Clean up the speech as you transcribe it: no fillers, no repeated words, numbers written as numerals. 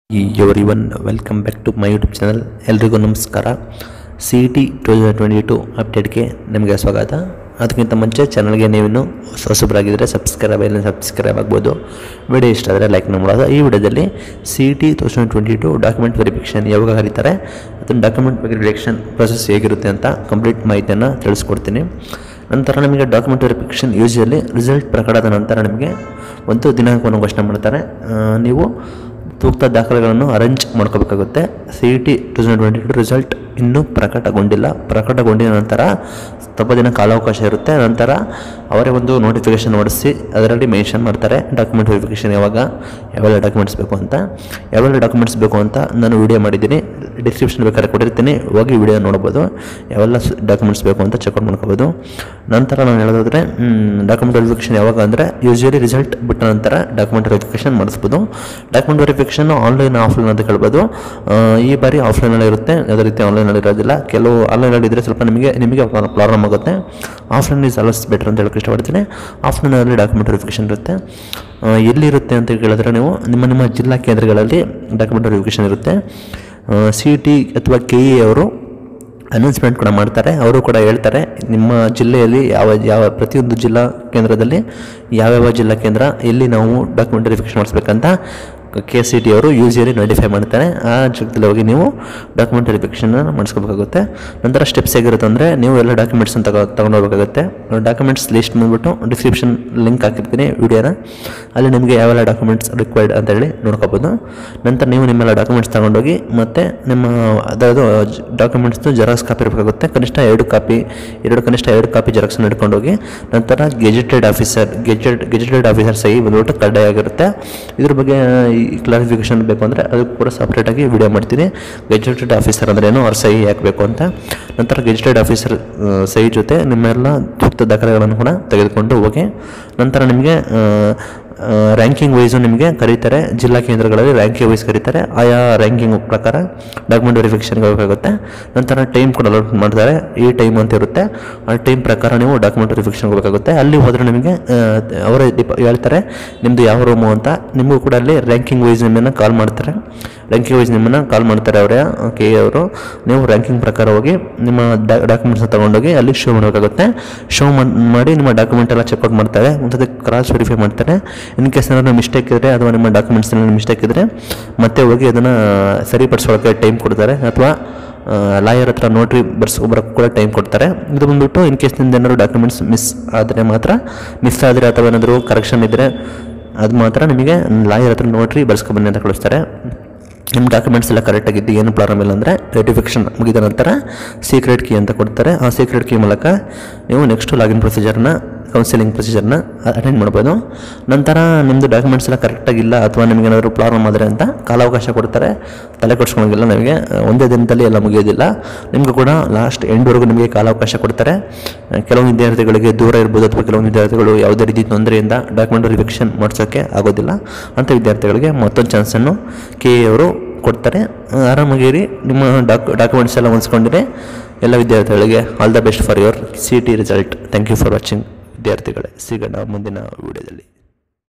Everyone welcome back to my YouTube channel. ಎಲ್ರಿಗೂ ನಮಸ್ಕಾರ. CET 2022 ಅಪ್ಡೇಟ್ಗೆ ನಿಮಗೆ ಸ್ವಾಗತ. ಅದಕ್ಕಿಂತ ಮುಂಚೆ ಚಾನಲ್ಗೆ ನೀವಿನ್ನು ಹೊಸಬರಾಗಿದ್ದರೆ ಸಬ್ಸ್ಕ್ರೈಬ್ ಆಗ್ಬೋದು. ವಿಡಿಯೋ ಇಷ್ಟ ಆದರೆ ಲೈಕ್ ಮಾಡೋದು. ಈ ವಿಡಿಯೋದಲ್ಲಿ CET 2022 ಡಾಕ್ಯುಮೆಂಟ್ ವೆರಿಫಿಕೇಷನ್ ಯಾವಾಗ ಕರೀತಾರೆ, ಅದನ್ನು ಡಾಕ್ಯುಮೆಂಟ್ ವೆರಿಫಿಕೇಷನ್ ಪ್ರೊಸೆಸ್ ಹೇಗಿರುತ್ತೆ ಅಂತ ಕಂಪ್ಲೀಟ್ ಮಾಹಿತಿಯನ್ನು ತಿಳಿಸ್ಕೊಡ್ತೀನಿ. ನಂತರ ನಿಮಗೆ ಡಾಕ್ಯುಮೆಂಟ್ ವೆರಿಫಿಕೇಷನ್ ಯೂಶಲಿ ರಿಸಲ್ಟ್ ಪ್ರಕಟದ ನಂತರ ನಿಮಗೆ ಒಂದು ದಿನಾಂಕವನ್ನು ಘೋಷಣೆ ಮಾಡ್ತಾರೆ. ನೀವು ಸೂಕ್ತ ದಾಖಲೆಗಳನ್ನು ಅರೇಂಜ್ ಮಾಡ್ಕೋಬೇಕಾಗುತ್ತೆ. CET 2022 ರಿಸಲ್ಟ್ ಇನ್ನೂ ಪ್ರಕಟಗೊಂಡಿದ ನಂತರ ಸ್ವಲ್ಪ ದಿನ ಕಾಲಾವಕಾಶ ಇರುತ್ತೆ. ನಂತರ ಅವರೇ ಒಂದು ನೋಟಿಫಿಕೇಷನ್ ಹೊಡಿಸಿ ಅದರಲ್ಲಿ ಮೆನ್ಷನ್ ಮಾಡ್ತಾರೆ ಡಾಕ್ಯುಮೆಂಟ್ ವೆರಿಫಿಕೇಷನ್ ಯಾವೆಲ್ಲ ಡಾಕ್ಯುಮೆಂಟ್ಸ್ ಬೇಕು ಅಂತ ನಾನು ವಿಡಿಯೋ ಮಾಡಿದ್ದೀನಿ. ಡಿಸ್ಕ್ರಿಪ್ಷನ್ ಬೇಕಾದ್ರೆ ಕೊಟ್ಟಿರ್ತೀನಿ, ಹೋಗಿ ವಿಡಿಯೋ ನೋಡ್ಬೋದು. ಯಾವೆಲ್ಲ ಡಾಕ್ಯುಮೆಂಟ್ಸ್ ಬೇಕು ಅಂತ ಚೆಕ್ಔಟ್ ಮಾಡ್ಕೋಬೋದು. ನಂತರ ನಾನು ಹೇಳೋದಾದರೆ ಡಾಕ್ಯುಮೆಂಟ್ ವೆರಿಫಿಕೇಷನ್ ಯಾವಾಗ ಅಂದರೆ ಯೂಶಲಿ ರಿಸಲ್ಟ್ ಬಿಟ್ಟ ನಂತರ ಡಾಕ್ಯುಮೆಂಟ್ ವೆರಿಫಿಕೇಷನ್ ಮಾಡಿಸ್ಬೋದು. ಡಾಕ್ಯುಮೆಂಟ್ ವೆರಿಫಿಕೇಷನ್ ಆನ್ಲೈನ್ ಆಫ್ಲೈನ್ ಅಂತ ಕೇಳ್ಬೋದು. ಈ ಬಾರಿ ಆಫ್ಲೈನಲ್ಲಿ ಇರುತ್ತೆ, ಯಾವುದೇ ರೀತಿ ಆನ್ಲೈನಲ್ಲಿ ಇರೋದಿಲ್ಲ. ಕೆಲವು ಆನ್ಲೈನಲ್ಲಿ ಇದ್ದರೆ ಸ್ವಲ್ಪ ನಿಮಗೆ ಪ್ರಾಬ್ಲಮ್ ಆಗುತ್ತೆ. ಆಫ್ಲೈನ್ ಈಸ್ ಆಲ್ವೇಸ್ ಬೆಟರ್ ಅಂತ ಹೇಳಕ್ಕೆ ಇಷ್ಟಪಡ್ತೀನಿ. ಆಫ್ಲೈನಲ್ಲಿ ಡಾಕ್ಯುಮೆಂಟ್ ವೆರಿಫಿಕೇಷನ್ ಇರುತ್ತೆ. ಎಲ್ಲಿರುತ್ತೆ ಅಂತ ಕೇಳಿದ್ರೆ ನೀವು ನಿಮ್ಮ ಜಿಲ್ಲಾ ಕೇಂದ್ರಗಳಲ್ಲಿ ಡಾಕ್ಯುಮೆಂಟ್ ವೆರಿಫಿಕೇಷನ್ ಇರುತ್ತೆ. CET ಅಥವಾ KE ಅವರು ಅನೌನ್ಸ್ಮೆಂಟ್ ಕೂಡ ಮಾಡ್ತಾರೆ. ಅವರು ಕೂಡ ಹೇಳ್ತಾರೆ ನಿಮ್ಮ ಜಿಲ್ಲೆಯಲ್ಲಿ ಯಾವ ಪ್ರತಿಯೊಂದು ಜಿಲ್ಲಾ ಕೇಂದ್ರದಲ್ಲಿ ಯಾವ್ಯಾವ ಜಿಲ್ಲಾ ಕೇಂದ್ರ ಎಲ್ಲಿ ನಾವು ಡಾಕ್ಯುಮೆಂಟ್ ವೆರಿಫಿಕೇಷನ್ ಮಾಡಿಸ್ಬೇಕಂತ KCET ಅವರು ಯೂಶಲಿ ನೋಟಿಫೈ ಮಾಡ್ತಾರೆ. ಆ ಜಾಗದಲ್ಲಿ ಹೋಗಿ ನೀವು ಡಾಕ್ಯುಮೆಂಟ್ ವೆರಿಫಿಕೇಷನ್ ಮಾಡಿಸ್ಕೋಬೇಕಾಗುತ್ತೆ. ನಂತರ ಸ್ಟೆಪ್ಸ್ ಹೇಗಿರುತ್ತೆ ಅಂದರೆ ನೀವು ಎಲ್ಲ ಡಾಕ್ಯುಮೆಂಟ್ಸನ್ನು ತೊಗೊಂಡೋಗ್ಬೇಕಾಗುತ್ತೆ. ಡಾಕ್ಯುಮೆಂಟ್ಸ್ ಲಿಸ್ಟ್ ಬಂದುಬಿಟ್ಟು ಡಿಸ್ಕ್ರಿಪ್ಷನ್ ಲಿಂಕ್ ಹಾಕಿರ್ತೀನಿ ವಿಡಿಯೋನ, ಅಲ್ಲಿ ನಿಮಗೆ ಯಾವೆಲ್ಲ ಡಾಕ್ಯುಮೆಂಟ್ಸ್ ರಿಕ್ವೈರ್ಡ್ ಅಂತೇಳಿ ನೋಡ್ಕೋಬೋದು. ನಂತರ ನೀವು ನಿಮ್ಮೆಲ್ಲ ಡಾಕ್ಯುಮೆಂಟ್ಸ್ ತೊಗೊಂಡೋಗಿ ಮತ್ತು ನಿಮ್ಮ ಅದರದ್ದು ಡಾಕ್ಯುಮೆಂಟ್ಸ್ದು ಜೆರಾಕ್ಸ್ ಕಾಪಿ ಇರಬೇಕಾಗುತ್ತೆ. ಕನಿಷ್ಠ ಎರಡು ಕಾಪಿ ಜೆರಾಕ್ಸನ್ನು ಹಿಡ್ಕೊಂಡೋಗಿ ನಂತರ ಗೆಜೆಟೆಡ್ ಆಫೀಸರ್ ಸಹಿ ಬಂದ್ಬಿಟ್ಟು ಕಡ್ಡಾಯ ಆಗಿರುತ್ತೆ. ಇದ್ರ ಬಗ್ಗೆ ಕ್ಲಾರಿಫಿಕೇಷನ್ ಬೇಕು ಅಂದರೆ ಅದಕ್ಕೆ ಕೂಡ ಸಪ್ರೇಟಾಗಿ ವಿಡಿಯೋ ಮಾಡ್ತೀನಿ. ಗೆಜೆಟೆಡ್ ಆಫೀಸರ್ ಅಂದರೆ ಏನು, ಅವ್ರ ಸಹಿ ಹಾಕಬೇಕು ಅಂತ. ನಂತರ ಗೆಜೆಟೆಡ್ ಆಫೀಸರ್ ಸಹಿ ಜೊತೆ ನಿಮ್ಮೆಲ್ಲ ಸೂಕ್ತ ದಾಖಲೆಗಳನ್ನು ಕೂಡ ತೆಗೆದುಕೊಂಡು ಹೋಗಿ ನಂತರ ನಿಮಗೆ ರ್ಯಾಂಕಿಂಗ್ ವೈಸು ನಿಮಗೆ ಕರೀತಾರೆ. ಜಿಲ್ಲಾ ಕೇಂದ್ರಗಳಲ್ಲಿ ರ್ಯಾಂಕಿಂಗ್ ವೈಸ್ ಕರೀತಾರೆ. ಆಯಾ ರ್ಯಾಂಕಿಂಗ್ ಪ್ರಕಾರ ಡಾಕ್ಯುಮೆಂಟ್ ವೆರಿಫಿಕೇಷನ್ಗೆ ಹೋಗಬೇಕಾಗುತ್ತೆ. ನಂತರ ಟೈಮ್ ಕೂಡ ಅಲಾಟ್ ಮಾಡ್ತಾರೆ. ಈ ಟೈಮ್ ಅಂತ ಇರುತ್ತೆ. ಆ ಟೈಮ್ ಪ್ರಕಾರ ನೀವು ಡಾಕ್ಯುಮೆಂಟ್ ವೆರಿಫಿಕೇಷನ್ಗೆ ಹೋಗಬೇಕಾಗುತ್ತೆ. ಅಲ್ಲಿ ಹೋದರೆ ನಿಮಗೆ ಅವರೇ ಹೇಳ್ತಾರೆ ನಿಮ್ಮದು ಯಾವ ರೂಮು ಅಂತ. ನಿಮಗೂ ಕೂಡ ಅಲ್ಲಿ ರ್ಯಾಂಕಿಂಗ್ ವೈಸ್ ನಿಮ್ಮನ್ನು ಕಾಲ್ ಮಾಡ್ತಾರೆ. ಅವರೇ KE ಅವರು. ನೀವು ರ್ಯಾಂಕಿಂಗ್ ಪ್ರಕಾರ ಹೋಗಿ ನಿಮ್ಮ ಡಾಕ್ಯುಮೆಂಟ್ಸ್ನ ತೊಗೊಂಡೋಗಿ ಅಲ್ಲಿ ಶೋ ಮಾಡಬೇಕಾಗುತ್ತೆ. ಶೋ ಮಾಡಿ ನಿಮ್ಮ ಡಾಕ್ಯುಮೆಂಟ್ ಎಲ್ಲ ಚೆಕ್ಔಟ್ ಮಾಡ್ತಾರೆ. ಮತ್ತು ಕ್ರಾಸ್ ವೆರಿಫೈ ಮಾಡ್ತಾರೆ. ಇನ್ ಕೇಸ್ ಏನಾದರೂ ಮಿಸ್ಟೇಕ್ ಇದ್ದರೆ ಅಥವಾ ನಿಮ್ಮ ಡಾಕ್ಯುಮೆಂಟ್ಸ್ನಲ್ಲಿ ಮಿಸ್ಟೇಕ್ ಇದ್ದರೆ ಮತ್ತೆ ಹೋಗಿ ಅದನ್ನು ಸರಿಪಡಿಸೋಕ್ಕೆ ಟೈಮ್ ಕೊಡ್ತಾರೆ. ಅಥವಾ ಲಾಯರ್ ಹತ್ರ ನೋಟ್ರಿ ಬರ್ಸ್ಕೊಬರೋಕ್ಕೆ ಕೂಡ ಟೈಮ್ ಕೊಡ್ತಾರೆ. ಇದು ಬಂದುಬಿಟ್ಟು ಇನ್ ಕೇಸ್ ನಿಮ್ದು ಏನಾದರೂ ಡಾಕ್ಯುಮೆಂಟ್ಸ್ ಮಿಸ್ ಆದರೆ ಅಥವಾ ಏನಾದರೂ ಕರೆಕ್ಷನ್ ಇದ್ದರೆ ಅದು ಮಾತ್ರ ನಿಮಗೆ ಲಾಯರ್ ಹತ್ರ ನೋಟ್ರಿ ಬರ್ಸ್ಕೊಬನ್ನಿ ಅಂತ ಕಳಿಸ್ತಾರೆ. ನಿಮ್ಮ ಡಾಕ್ಯುಮೆಂಟ್ಸ್ ಎಲ್ಲ ಕರೆಕ್ಟಾಗಿದ್ದು ಏನು ಪ್ರಾಬ್ಲಮ್ ಇಲ್ಲ ಅಂದರೆ ವೆರಿಫಿಕೇಷನ್ ಮುಗಿದ ನಂತರ ಸೀಕ್ರೆಟ್ ಕೀ ಅಂತ ಕೊಡ್ತಾರೆ. ಆ ಸೀಕ್ರೆಟ್ ಕೀ ಮೂಲಕ ನೀವು ನೆಕ್ಸ್ಟು ಲಾಗಿನ್ ಕೌನ್ಸಿಲಿಂಗ್ ಪ್ರೊಸೀಜರ್ನ ಅಟೆಂಡ್ ಮಾಡ್ಬೋದು. ನಂತರ ನಿಮ್ಮದು ಡಾಕ್ಯುಮೆಂಟ್ಸ್ ಎಲ್ಲ ಕರೆಕ್ಟಾಗಿಲ್ಲ ಅಥವಾ ನಿಮಗೇನಾದರೂ ಪ್ರಾಬ್ಲಮ್ ಆದರೆ ಅಂತ ಕಾಲಾವಕಾಶ ಕೊಡ್ತಾರೆ. ತಲೆ ಕೊಡ್ಸ್ಕೊಳಂಗಿಲ್ಲ. ನಿಮಗೆ ಒಂದೇ ದಿನದಲ್ಲಿ ಎಲ್ಲ ಮುಗಿಯೋದಿಲ್ಲ. ನಿಮಗೂ ಕೂಡ ಲಾಸ್ಟ್ ಎಂಡ್ವರೆಗೂ ನಿಮಗೆ ಕಾಲಾವಕಾಶ ಕೊಡ್ತಾರೆ. ಕೆಲವು ವಿದ್ಯಾರ್ಥಿಗಳಿಗೆ ದೂರ ಇರ್ಬೋದು ಅಥವಾ ಕೆಲವು ವಿದ್ಯಾರ್ಥಿಗಳು ಯಾವುದೇ ರೀತಿ ತೊಂದರೆಯಿಂದ ಡಾಕ್ಯುಮೆಂಟ್ ವೆರಿಫಿಕೇಷನ್ ಮಾಡಿಸೋಕ್ಕೆ ಆಗೋದಿಲ್ಲ. ಅಂಥ ವಿದ್ಯಾರ್ಥಿಗಳಿಗೆ ಮತ್ತೊಂದು ಚಾನ್ಸನ್ನು KE ಅವರು ಕೊಡ್ತಾರೆ. ಆರಾಮಾಗಿರಿ. ನಿಮ್ಮ ಡಾಕ್ಯುಮೆಂಟ್ಸ್ ಎಲ್ಲ ಹೊಂದ್ಸ್ಕೊಂಡಿರಿ. ಎಲ್ಲ ವಿದ್ಯಾರ್ಥಿಗಳಿಗೆ all the best for your CET result. Thank you for watching ವಿದ್ಯಾರ್ಥಿಗಳೇ. ಸಿಗೋಣ ಮುಂದಿನ ವಿಡಿಯೋದಲ್ಲಿ.